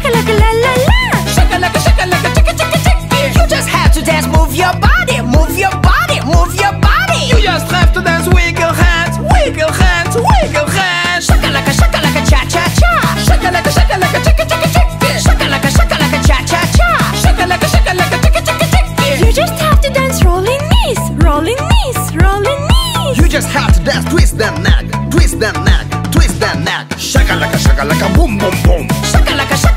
shakalaka la la la. Shakalaka, shakalaka, chicka, chicka, chicka. You just have to dance, move your body, move your body, move your body. You just have to dance, wiggle hands, wiggle hands, wiggle hands. Shakalaka, shakalaka, cha cha cha. Shakalaka, shakalaka, chicka, chicka, chicka. Shakalaka, shakalaka, cha cha cha. Shakalaka, shakalaka, chicka, chicka, chicka. You just have to dance, rolling knees, rolling knees, rolling knees. You just have to dance, twist that neck, twist that neck, twist that neck. Shakalaka, shakalaka, boom, boom, boom. Shakalaka, shakalaka.